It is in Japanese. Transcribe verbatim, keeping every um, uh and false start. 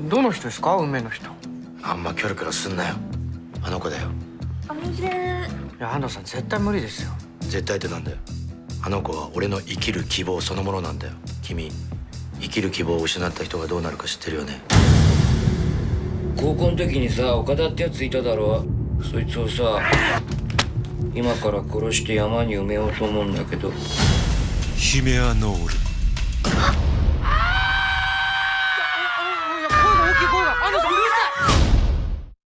どの人ですか、運命の人。 あんまキョロキョロすんなよ。あの子だよ。 お水。いや、安藤さん絶対無理ですよ。 絶対ってなんだよ。あの子は俺の生きる希望そのものなんだよ。君、生きる希望を失った人がどうなるか知ってるよね。 高校の時にさ、岡田ってやついただろ。そいつをさ、今から殺して山に埋めようと思うんだけど。 ヒメアノール。